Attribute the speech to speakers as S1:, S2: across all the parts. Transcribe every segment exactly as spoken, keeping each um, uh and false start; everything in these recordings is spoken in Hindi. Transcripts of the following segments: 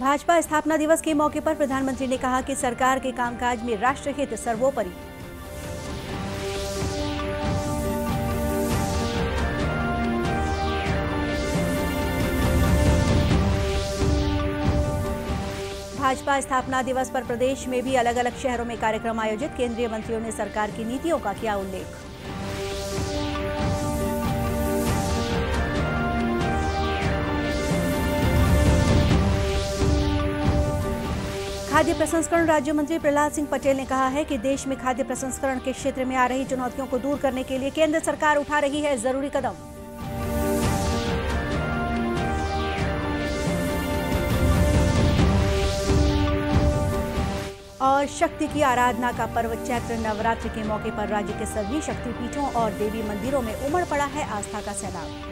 S1: भाजपा स्थापना दिवस के मौके पर प्रधानमंत्री ने कहा कि सरकार के कामकाज में राष्ट्रहित सर्वोपरि। भाजपा स्थापना दिवस पर प्रदेश में भी अलग अलग शहरों में कार्यक्रम आयोजित। केंद्रीय मंत्रियों ने सरकार की नीतियों का किया उल्लेख। खाद्य प्रसंस्करण राज्य मंत्री प्रहलाद सिंह पटेल ने कहा है कि देश में खाद्य प्रसंस्करण के क्षेत्र में आ रही चुनौतियों को दूर करने के लिए केंद्र सरकार उठा रही है जरूरी कदम। और शक्ति की आराधना का पर्व चैत्र नवरात्रि के मौके पर राज्य के सभी शक्तिपीठों और देवी मंदिरों में उमड़ पड़ा है आस्था का सैलाब।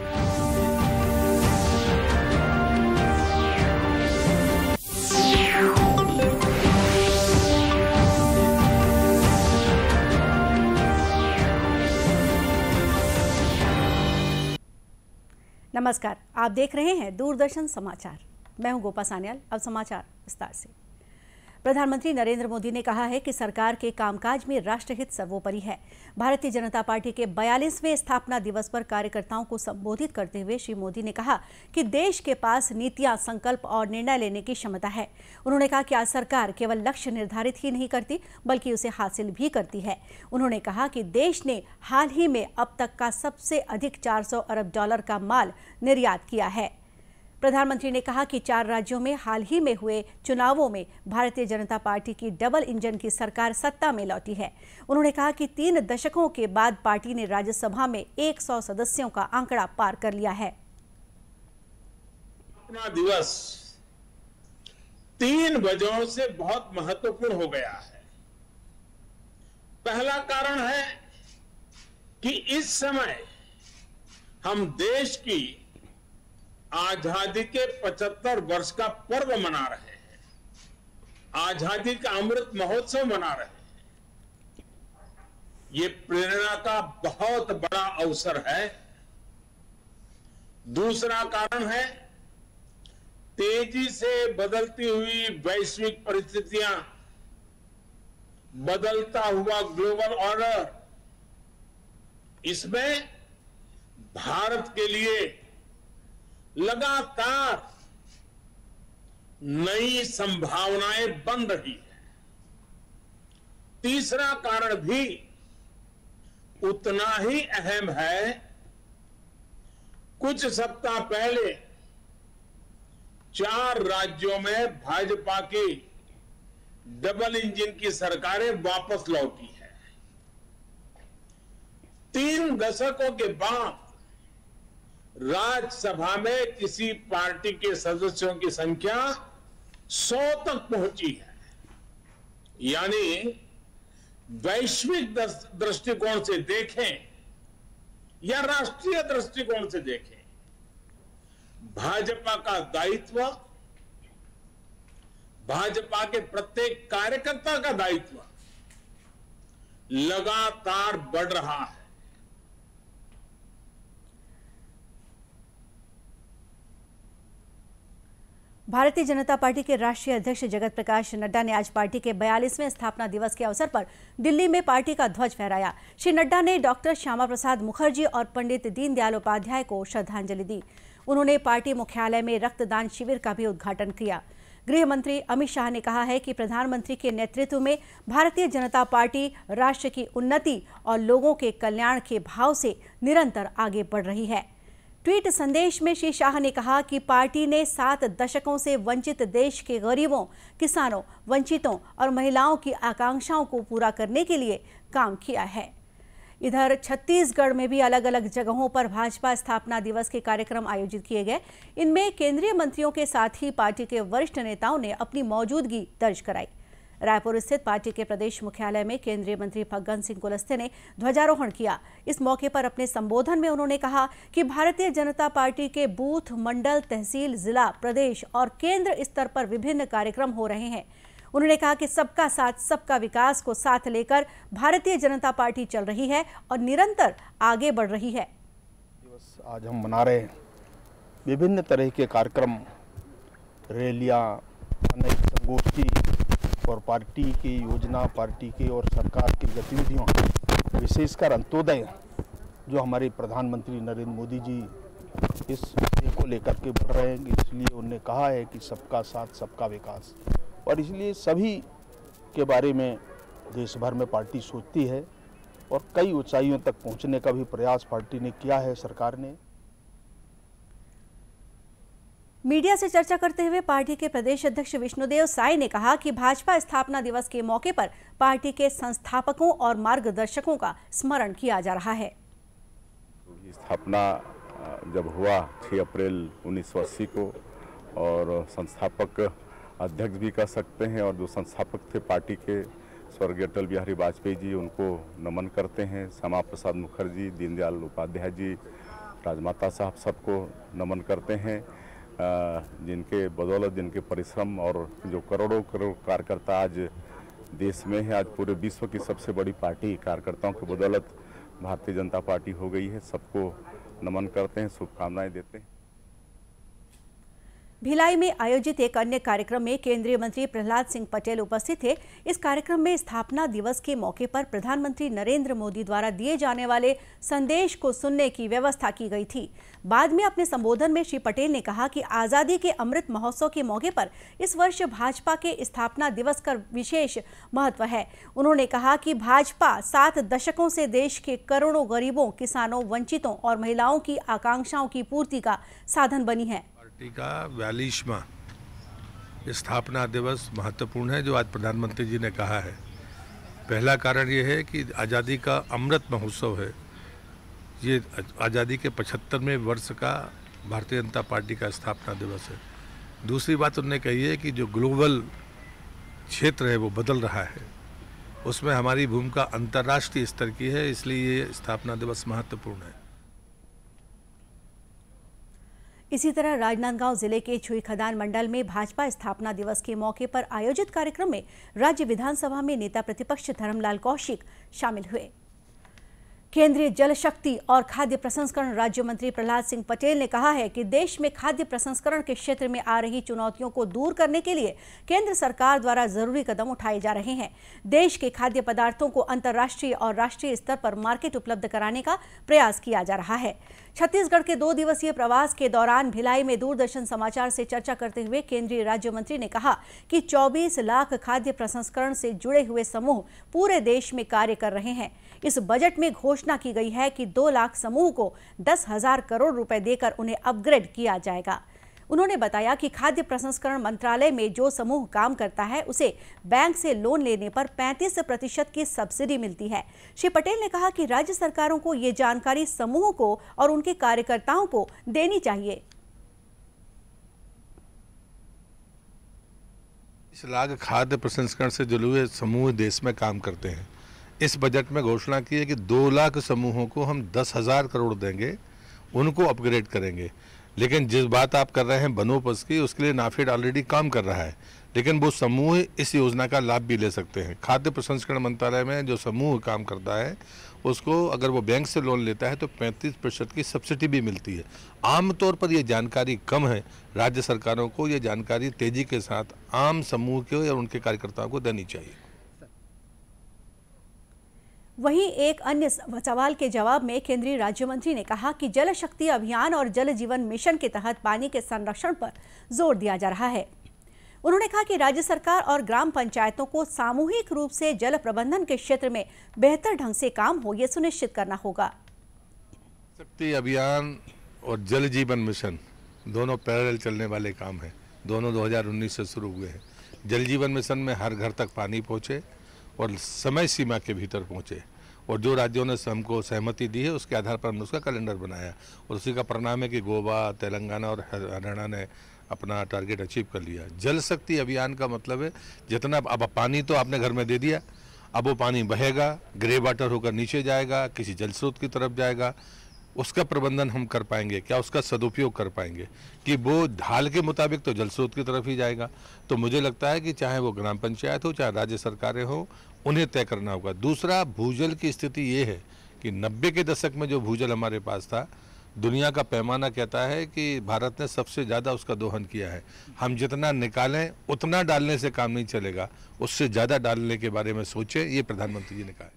S1: नमस्कार, आप देख रहे हैं दूरदर्शन समाचार। मैं हूं गोपा सान्याल। अब समाचार विस्तार से। प्रधानमंत्री नरेंद्र मोदी ने कहा है कि सरकार के कामकाज में राष्ट्रहित सर्वोपरि है। भारतीय जनता पार्टी के बयालीसवें स्थापना दिवस पर कार्यकर्ताओं को संबोधित करते हुए श्री मोदी ने कहा कि देश के पास नीतियां, संकल्प और निर्णय लेने की क्षमता है। उन्होंने कहा कि आज सरकार केवल लक्ष्य निर्धारित ही नहीं करती बल्कि उसे हासिल भी करती है। उन्होंने कहा कि देश ने हाल ही में अब तक का सबसे अधिक चार सौ अरब डॉलर का माल निर्यात किया है। प्रधानमंत्री ने कहा कि चार राज्यों में हाल ही में हुए चुनावों में भारतीय जनता पार्टी की डबल इंजन की सरकार सत्ता में लौटी है। उन्होंने कहा कि तीन दशकों के बाद पार्टी ने राज्यसभा में सौ सदस्यों का आंकड़ा पार कर लिया है।
S2: अपना दिवस तीन वजहों से बहुत महत्वपूर्ण हो गया है। पहला कारण है कि इस समय हम देश की आजादी के पचहत्तर वर्ष का पर्व मना रहे हैं, आजादी का अमृत महोत्सव मना रहे हैं। ये प्रेरणा का बहुत बड़ा अवसर है। दूसरा कारण है तेजी से बदलती हुई वैश्विक परिस्थितियां, बदलता हुआ ग्लोबल ऑर्डर। इसमें भारत के लिए लगातार नई संभावनाएं बन रही है। तीसरा कारण भी उतना ही अहम है। कुछ सप्ताह पहले चार राज्यों में भाजपा की डबल इंजन की सरकारें वापस लौटी है। तीन दशकों के बाद राज्यसभा में किसी पार्टी के सदस्यों की संख्या सौ तक पहुंची है। यानी वैश्विक दृष्टिकोण से देखें या राष्ट्रीय दृष्टिकोण से देखें, भाजपा का दायित्व, भाजपा के प्रत्येक कार्यकर्ता का दायित्व लगातार बढ़ रहा है।
S1: भारतीय जनता पार्टी के राष्ट्रीय अध्यक्ष जगत प्रकाश नड्डा ने आज पार्टी के बयालीसवें स्थापना दिवस के अवसर पर दिल्ली में पार्टी का ध्वज फहराया। श्री नड्डा ने डॉक्टर श्यामा प्रसाद मुखर्जी और पंडित दीनदयाल उपाध्याय को श्रद्धांजलि दी। उन्होंने पार्टी मुख्यालय में रक्तदान शिविर का भी उद्घाटन किया। गृह मंत्री अमित शाह ने कहा है कि प्रधानमंत्री के नेतृत्व में भारतीय जनता पार्टी राष्ट्र की उन्नति और लोगों के कल्याण के भाव से निरंतर आगे बढ़ रही है। ट्वीट संदेश में श्री शाह ने कहा कि पार्टी ने सात दशकों से वंचित देश के गरीबों, किसानों, वंचितों और महिलाओं की आकांक्षाओं को पूरा करने के लिए काम किया है। इधर छत्तीसगढ़ में भी अलग अलग जगहों पर भाजपा स्थापना दिवस के कार्यक्रम आयोजित किए गए। इनमें केंद्रीय मंत्रियों के साथ ही पार्टी के वरिष्ठ नेताओं ने अपनी मौजूदगी दर्ज कराई। रायपुर स्थित पार्टी के प्रदेश मुख्यालय में केंद्रीय मंत्री फग्गन सिंह कुलस्ते ने ध्वजारोहण किया। इस मौके पर अपने संबोधन में उन्होंने कहा कि भारतीय जनता पार्टी के बूथ, मंडल, तहसील, जिला, प्रदेश और केंद्र स्तर पर विभिन्न कार्यक्रम हो रहे हैं। उन्होंने कहा कि सबका साथ, सबका विकास को साथ लेकर भारतीय जनता पार्टी चल रही है और निरंतर आगे बढ़ रही है।
S3: दिवस आज हम मना रहे हैं। विभिन्न तरह के कार्यक्रम, रैलियां, अनेक संगोष्ठी और पार्टी की योजना, पार्टी की और सरकार की गतिविधियों, विशेषकर अंत्योदय, जो हमारे प्रधानमंत्री नरेंद्र मोदी जी इस विषय को लेकर के बढ़ रहे हैं, इसलिए उन्होंने कहा है कि सबका साथ सबका विकास, और इसलिए सभी के बारे में देश भर में पार्टी सोचती है और कई ऊंचाइयों तक पहुंचने का भी प्रयास पार्टी ने किया है, सरकार ने।
S1: मीडिया से चर्चा करते हुए पार्टी के प्रदेश अध्यक्ष विष्णुदेव साय ने कहा कि भाजपा स्थापना दिवस के मौके पर पार्टी के संस्थापकों और मार्गदर्शकों का स्मरण किया जा रहा है।
S4: स्थापना जब हुआ छह अप्रैल उन्नीस सौ अस्सी को, और संस्थापक अध्यक्ष भी कह सकते हैं, और जो संस्थापक थे पार्टी के स्वर्गीय अटल बिहारी वाजपेयी जी, उनको नमन करते हैं। श्यामा प्रसाद मुखर्जी, दीनदयाल उपाध्याय जी, राजमाता साहब सबको नमन करते हैं, जिनके बदौलत, जिनके परिश्रम और जो करोड़ों करोड़ कार्यकर्ता आज देश में है, आज पूरे विश्व की सबसे बड़ी पार्टी कार्यकर्ताओं की बदौलत भारतीय जनता पार्टी हो गई है। सबको नमन करते हैं, शुभकामनाएं देते हैं।
S1: भिलाई में आयोजित एक अन्य कार्यक्रम में केंद्रीय मंत्री प्रहलाद सिंह पटेल उपस्थित थे। इस कार्यक्रम में स्थापना दिवस के मौके पर प्रधानमंत्री नरेंद्र मोदी द्वारा दिए जाने वाले संदेश को सुनने की व्यवस्था की गई थी। बाद में अपने संबोधन में श्री पटेल ने कहा कि आजादी के अमृत महोत्सव के मौके पर इस वर्ष भाजपा के स्थापना दिवस का विशेष महत्व है। उन्होंने कहा कि भाजपा सात दशकों से देश के करोड़ों गरीबों, किसानों, वंचितों और महिलाओं की आकांक्षाओं की पूर्ति का साधन बनी है।
S5: पार्टी का बयालीसवां स्थापना दिवस महत्वपूर्ण है, जो आज प्रधानमंत्री जी ने कहा है। पहला कारण ये है कि आज़ादी का अमृत महोत्सव है। ये आज़ादी के पचहत्तरवें वर्ष का भारतीय जनता पार्टी का स्थापना दिवस है। दूसरी बात उन्होंने कही है कि जो ग्लोबल क्षेत्र है वो बदल रहा है, उसमें हमारी भूमिका अंतर्राष्ट्रीय स्तर की है, इसलिए ये स्थापना दिवस महत्वपूर्ण है।
S1: इसी तरह राजनांदगांव जिले के छुई खदान मंडल में भाजपा स्थापना दिवस के मौके पर आयोजित कार्यक्रम में राज्य विधानसभा में नेता प्रतिपक्ष धर्मलाल कौशिक शामिल हुए। केंद्रीय जल शक्ति और खाद्य प्रसंस्करण राज्य मंत्री प्रहलाद सिंह पटेल ने कहा है कि देश में खाद्य प्रसंस्करण के क्षेत्र में आ रही चुनौतियों को दूर करने के लिए केंद्र सरकार द्वारा जरूरी कदम उठाए जा रहे हैं। देश के खाद्य पदार्थों को अंतर्राष्ट्रीय और राष्ट्रीय स्तर पर मार्केट उपलब्ध कराने का प्रयास किया जा रहा है। छत्तीसगढ़ के दो दिवसीय प्रवास के दौरान भिलाई में दूरदर्शन समाचार से चर्चा करते हुए केंद्रीय राज्य मंत्री ने कहा कि चौबीस लाख खाद्य प्रसंस्करण से जुड़े हुए समूह पूरे देश में कार्य कर रहे हैं। इस बजट में घोषणा की गई है कि दो लाख समूह को दस हजार करोड़ रुपए देकर उन्हें अपग्रेड किया जाएगा। उन्होंने बताया कि खाद्य प्रसंस्करण मंत्रालय में जो समूह काम करता है उसे बैंक से लोन लेने पर पैंतीस प्रतिशत की सब्सिडी मिलती है। श्री पटेल ने कहा कि राज्य सरकारों को ये जानकारी समूह को और उनके कार्यकर्ताओं को देनी चाहिए।
S5: इस लाख खाद्य प्रसंस्करण से जुड़े हुए समूह देश में काम करते हैं। इस बजट में घोषणा की है कि दो लाख समूहों को हम दस हजार करोड़ देंगे, उनको अपग्रेड करेंगे। लेकिन जिस बात आप कर रहे हैं वनोपज की, उसके लिए नाफेड ऑलरेडी काम कर रहा है, लेकिन वो समूह इस योजना का लाभ भी ले सकते हैं। खाद्य प्रसंस्करण मंत्रालय में जो समूह काम करता है उसको अगर वो बैंक से लोन लेता है तो पैंतीस प्रतिशत की सब्सिडी भी मिलती है। आमतौर पर ये जानकारी कम है, राज्य सरकारों को ये जानकारी तेजी के साथ आम समूह के और उनके कार्यकर्ताओं को देनी चाहिए।
S1: वहीं एक अन्य सवाल के जवाब में केंद्रीय राज्य मंत्री ने कहा कि जल शक्ति अभियान और जल जीवन मिशन के तहत पानी के संरक्षण पर जोर दिया जा रहा है। उन्होंने कहा कि राज्य सरकार और ग्राम पंचायतों को सामूहिक रूप से जल प्रबंधन के क्षेत्र में बेहतर ढंग से काम हो, ये सुनिश्चित करना होगा।
S5: शक्ति अभियान और जल जीवन मिशन दोनों पैरेलल चलने वाले काम हैं। दोनों दो हज़ार उन्नीस से शुरू हुए हैं। जल जीवन मिशन में हर घर तक पानी पहुँचे और समय सीमा के भीतर पहुंचे, और जो राज्यों ने हमको सहमति दी है उसके आधार पर हमने उसका कैलेंडर बनाया, और उसी का परिणाम है कि गोवा, तेलंगाना और हरियाणा ने अपना टारगेट अचीव कर लिया। जल शक्ति अभियान का मतलब है जितना अब पानी तो आपने घर में दे दिया, अब वो पानी बहेगा, ग्रे वाटर होकर नीचे जाएगा, किसी जल स्रोत की तरफ जाएगा, उसका प्रबंधन हम कर पाएंगे क्या, उसका सदुपयोग कर पाएंगे कि वो ढाल के मुताबिक तो जल स्रोत की तरफ ही जाएगा। तो मुझे लगता है कि चाहे वो ग्राम पंचायत हो, चाहे राज्य सरकारें हो, उन्हें तय करना होगा। दूसरा, भूजल की स्थिति ये है कि नब्बे के दशक में जो भूजल हमारे पास था दुनिया का पैमाना कहता है कि भारत ने सबसे ज़्यादा उसका दोहन किया है। हम जितना निकालें उतना डालने से काम नहीं चलेगा, उससे ज़्यादा डालने के बारे में सोचें, ये प्रधानमंत्री जी ने कहा है।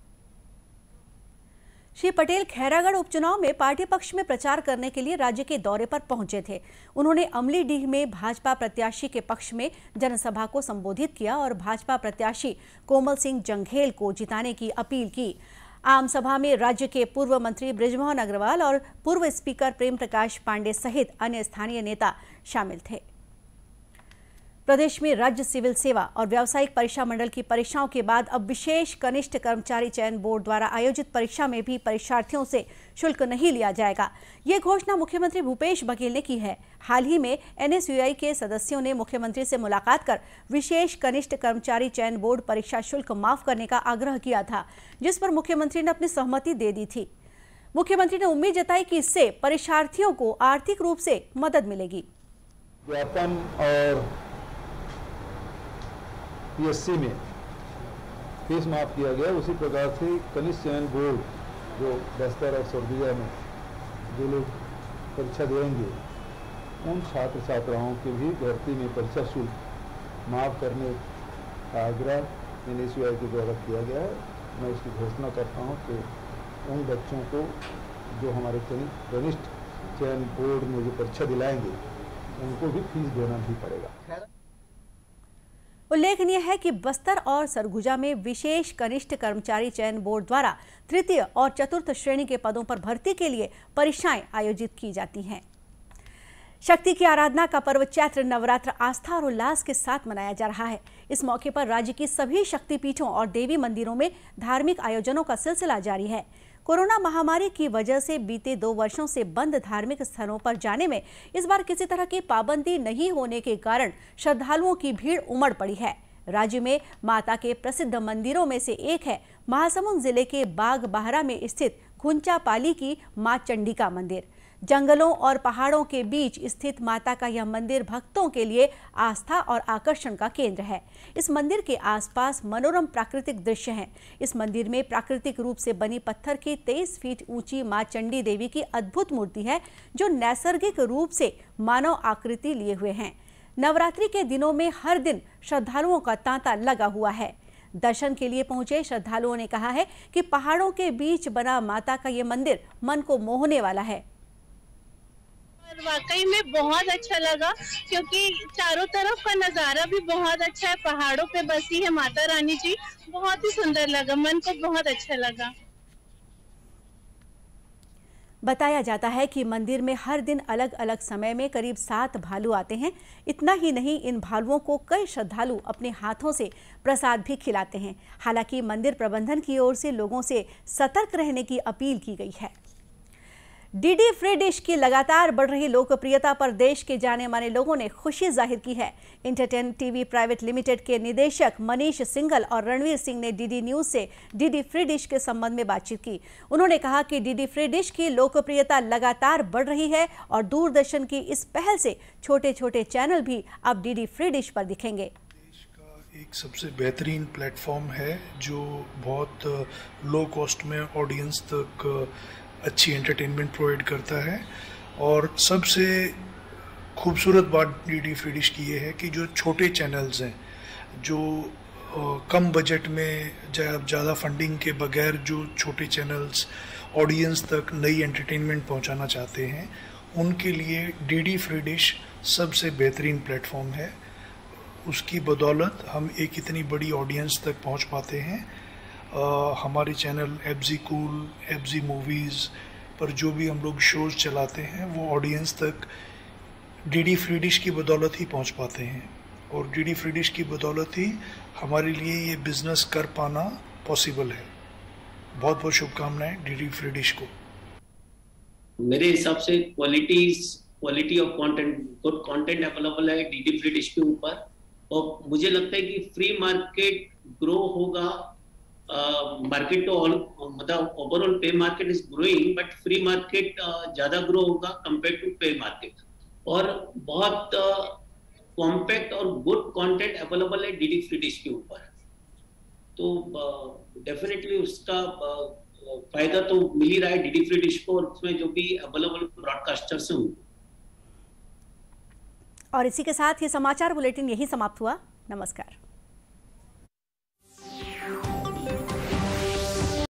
S1: श्री पटेल खैरागढ़ उपचुनाव में पार्टी पक्ष में प्रचार करने के लिए राज्य के दौरे पर पहुंचे थे। उन्होंने अमलीडीह में भाजपा प्रत्याशी के पक्ष में जनसभा को संबोधित किया और भाजपा प्रत्याशी कोमल सिंह जंघेल को जिताने की अपील की। आम सभा में राज्य के पूर्व मंत्री बृजमोहन अग्रवाल और पूर्व स्पीकर प्रेम प्रकाश पांडे सहित अन्य स्थानीय नेता शामिल थे। प्रदेश में राज्य सिविल सेवा और व्यावसायिक परीक्षा मंडल की परीक्षाओं के बाद अब विशेष कनिष्ठ कर्मचारी चयन बोर्ड द्वारा आयोजित परीक्षा में भी परीक्षार्थियों से शुल्क नहीं लिया जाएगा। ये घोषणा मुख्यमंत्री भूपेश बघेल ने की है। हाल ही में एनएसयूआई के सदस्यों ने मुख्यमंत्री से मुलाकात कर विशेष कनिष्ठ कर्मचारी चयन बोर्ड परीक्षा शुल्क माफ करने का आग्रह किया था, जिस पर मुख्यमंत्री ने अपनी सहमति दे दी थी। मुख्यमंत्री ने उम्मीद जताई कि इससे परीक्षार्थियों को आर्थिक रूप से मदद मिलेगी।
S6: व्यापम और पीएससी में फीस माफ किया गया, उसी प्रकार से कनिष्ठ चयन बोर्ड जो बस्तर और सरगुजा में जो लोग परीक्षा देंगे उन छात्र छात्राओं के भी भर्ती में परीक्षा शुल्क माफ करने का आग्रह एनएसयूआई के द्वारा किया गया है। मैं इसकी घोषणा करता हूं कि उन बच्चों को जो हमारे कनिष्ठ चयन बोर्ड में जो परीक्षा दिलाएंगे उनको भी फीस देना नहीं पड़ेगा।
S1: उल्लेखनीय है कि बस्तर और सरगुजा में विशेष कनिष्ठ कर्मचारी चयन बोर्ड द्वारा तृतीय और चतुर्थ श्रेणी के पदों पर भर्ती के लिए परीक्षाएं आयोजित की जाती हैं। शक्ति की आराधना का पर्व चैत्र नवरात्र आस्था और उल्लास के साथ मनाया जा रहा है। इस मौके पर राज्य की सभी शक्तिपीठों और देवी मंदिरों में धार्मिक आयोजनों का सिलसिला जारी है। कोरोना महामारी की वजह से बीते दो वर्षों से बंद धार्मिक स्थलों पर जाने में इस बार किसी तरह की पाबंदी नहीं होने के कारण श्रद्धालुओं की भीड़ उमड़ पड़ी है। राज्य में माता के प्रसिद्ध मंदिरों में से एक है महासमुंद जिले के बाग बाहरा में स्थित घुंचापाली की मां चंडिका मंदिर। जंगलों और पहाड़ों के बीच स्थित माता का यह मंदिर भक्तों के लिए आस्था और आकर्षण का केंद्र है। इस मंदिर के आसपास मनोरम प्राकृतिक दृश्य हैं। इस मंदिर में प्राकृतिक रूप से बनी पत्थर की तेईस फीट ऊंची मां चंडी देवी की अद्भुत मूर्ति है, जो नैसर्गिक रूप से मानव आकृति लिए हुए हैं। नवरात्रि के दिनों में हर दिन श्रद्धालुओं का तांता लगा हुआ है। दर्शन के लिए पहुंचे श्रद्धालुओं ने कहा है कि पहाड़ों के बीच बना माता का ये मंदिर मन को मोहने वाला है।
S7: वाकई में बहुत अच्छा लगा, क्योंकि चारों तरफ का नजारा भी बहुत अच्छा है। पहाड़ों पे बसी है माता रानी जी, बहुत ही सुंदर लगा, मन को बहुत अच्छा लगा।
S1: बताया जाता है कि मंदिर में हर दिन अलग अलग समय में करीब सात भालू आते हैं। इतना ही नहीं, इन भालुओं को कई श्रद्धालु अपने हाथों से प्रसाद भी खिलाते हैं। हालांकि मंदिर प्रबंधन की ओर से लोगों से सतर्क रहने की अपील की गई है। डीडी फ्री डिश की लगातार बढ़ रही लोकप्रियता पर देश के जाने माने लोगों ने खुशी जाहिर की है। इंटरटेन टीवी प्राइवेट लिमिटेड के निदेशक मनीष सिंघल और रणवीर सिंह ने डीडी न्यूज से डीडी फ्री डिश के संबंध में बातचीत की। उन्होंने कहा कि डीडी फ्री डिश की लोकप्रियता लगातार बढ़ रही है और दूरदर्शन की इस पहल से छोटे छोटे चैनल भी अब डीडी फ्री डिश पर दिखेंगे।
S8: देश का एक सबसे बेहतरीन प्लेटफॉर्म है जो बहुत लो कॉस्ट में ऑडियंस तक अच्छी एंटरटेनमेंट प्रोवाइड करता है। और सबसे खूबसूरत बात डीडी फ्री डिश की ये है कि जो छोटे चैनल्स हैं, जो आ, कम बजट में ज़्यादा फंडिंग के बगैर जो छोटे चैनल्स ऑडियंस तक नई एंटरटेनमेंट पहुंचाना चाहते हैं, उनके लिए डीडी फ्री डिश सबसे बेहतरीन प्लेटफॉर्म है। उसकी बदौलत हम एक इतनी बड़ी ऑडियंस तक पहुंच पाते हैं। Uh, हमारे channel FG cool, FG movies पर जो भी हम लोग शोज़ चलाते हैं वो ऑडियंस तक डीडी फ्री डिश की बदौलत ही पहुंच पाते हैं। और डीडी फ्री डिश की बदौलत ही हमारे लिए ये बिज़नेस कर पाना पॉसिबल है। बहुत बहुत शुभकामनाएं डीडी फ्री डिश को।
S9: मेरे हिसाब से quality quality of content, good content available है डीडी फ्री डिश के ऊपर। और मुझे लगता है कि फ्री मार्केट ग्रो होगा। मार्केट तो ऑल मतलब overall pay market is growing, but free market ज्यादा ग्रो होगा कंपेयर टू पे मार्केट। और बहुत कॉम्पैक्ट uh, और गुड कंटेंट अवेलेबल है डीडी फ्री डिश के ऊपर। तो डेफिनेटली uh, उसका फायदा तो मिल ही रहा है डीडी फ्री डिश को और उसमें जो भी अवेलेबल ब्रॉडकास्टर्स हैं।
S1: और इसी के साथ ये समाचार बुलेटिन यही समाप्त हुआ। नमस्कार।